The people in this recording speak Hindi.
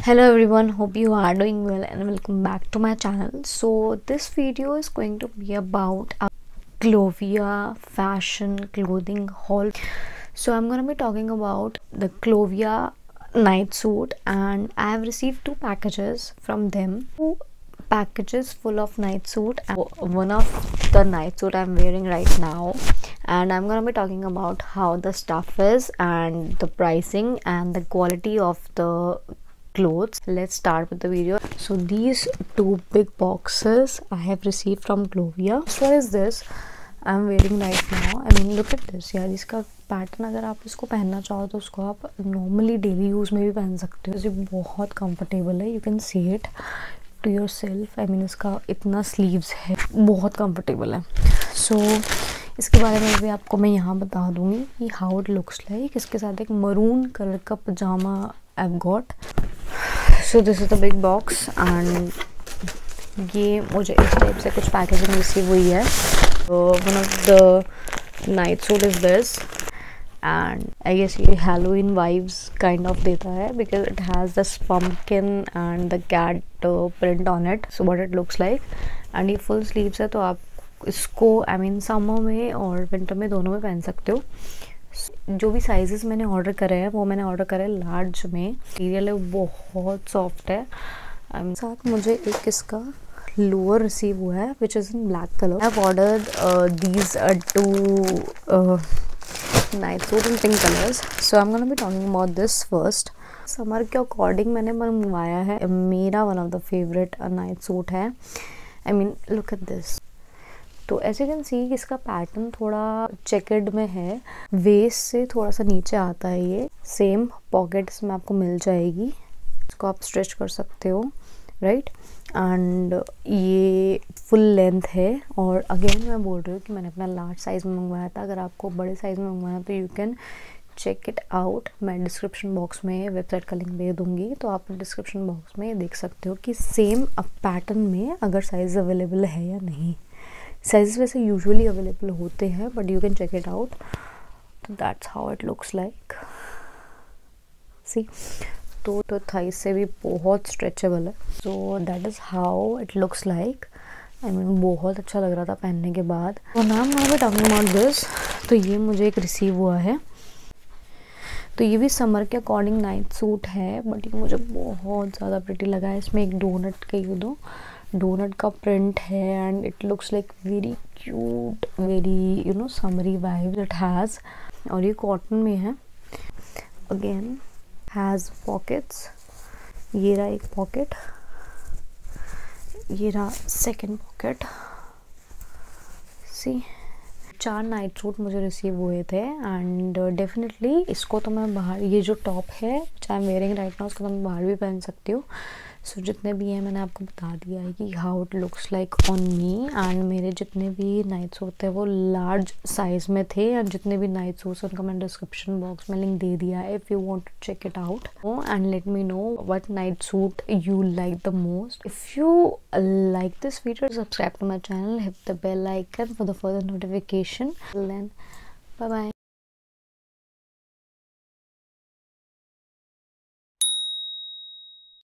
Hello everyone, hope you are doing well and welcome back to my channel. So this video is going to be about a Clovia fashion clothing haul. So I'm going to be talking about the Clovia night suit, and I have received two packages from them. Two packages full of night suit, and one of the night suit I'm wearing right now, and I'm going to be talking about how the stuff is and the pricing and the quality of the clothes. Let's start with the video. So these two big boxes I have received from Clovia. So what is this I'm wearing right now? I mean, look at this यार, इसका पैटर्न अगर आप इसको पहनना चाहो तो उसको आप नॉर्मली डेली यूज़ में भी पहन सकते हो। ये बहुत कंफर्टेबल है, you can see it to yourself. I mean इसका इतना स्लीव्स है, बहुत कंफर्टेबल है। सो इसके बारे में भी आपको मैं यहाँ बता दूँगी कि हाउ इट लुक्स लाइक। इसके साथ एक मरून कलर का पजामा I have got. So this is the big box and ये मुझे इस टाइप से कुछ पैकेजिंग रिसीव हुई है। One of the night suit is this and I guess ये हैलोवीन वाइब्स काइंड ऑफ देता है because it has this pumpkin and the cat print on it. So what it looks like. And ये फुल स्लीव्स है, तो आप इसको आई मीन समर में और विंटर में दोनों में पहन सकते हो। जो भी साइजेस मैंने ऑर्डर करे हैं वो मैंने ऑर्डर करे लार्ज में। मटीरियल है बहुत सॉफ्ट है। साथ मुझे एक इसका लोअर रिसीव हुआ है which is in black colour. I have ordered these two night suit in pink colours. So I am gonna be talking about this first. Summer के अकॉर्डिंग मैंने मंगवाया है, मेरा one of the favourite night suit है। I mean look at this. तो ऐसे कैन सी इसका पैटर्न थोड़ा चेकर्ड में है, वेस्ट से थोड़ा सा नीचे आता है। ये सेम पॉकेट्स में आपको मिल जाएगी, इसको आप स्ट्रेच कर सकते हो, राइट। एंड ये फुल लेंथ है। और अगेन मैं बोल रही हूँ कि मैंने अपना लार्ज साइज़ में मंगवाया था। अगर आपको बड़े साइज़ में मंगवाना तो you can check it out. मैं डिस्क्रिप्शन बॉक्स में वेबसाइट का लिंक दे दूँगी, तो आप डिस्क्रिप्शन बॉक्स में देख सकते हो कि सेम पैटर्न में अगर साइज़ अवेलेबल है या नहीं। साइज़ वैसे यूजुअली अवेलेबल होते हैं but you can check it out. तो that's how it looks like. See तो थाइस से भी बहुत स्ट्रेचेबल है। So that is how it looks like. I mean बहुत अच्छा लग रहा था पहनने के बाद। तो नाम मैं टॉकिंग अबाउट दिस। तो ये मुझे एक रिसीव हुआ है। तो ये भी समर के अकॉर्डिंग नाइट सूट है बट ये मुझे बहुत ज़्यादा प्रिटी लगा है। इसमें एक डोनट का डोनट का प्रिंट है and it looks like very cute, very summery vibes it has. और ये कॉटन में है। Again has pockets. ये रहा एक पॉकेट, ये रहा second pocket. See 4 night suit मुझे रिसीव हुए थे एंड डेफिनेटली इसको तो मैं बाहर, ये जो टॉप है चाहे I am wearing right now, उसको तो मैं बाहर भी पहन सकती हूँ। सो जितने भी हैं मैंने आपको बता दिया है कि how it looks like on me. And मेरे जितने भी नाइट सूट थे वो लार्ज साइज़ में थे एंड जितने भी नाइट सूट्स उनका मैंने डिस्क्रिप्शन बॉक्स में लिंक दे दिया है if you want to check it out and let me know what night suit you like the most. If you like this video, subscribe to my channel, hit the bell icon for the further notification. Then bye bye.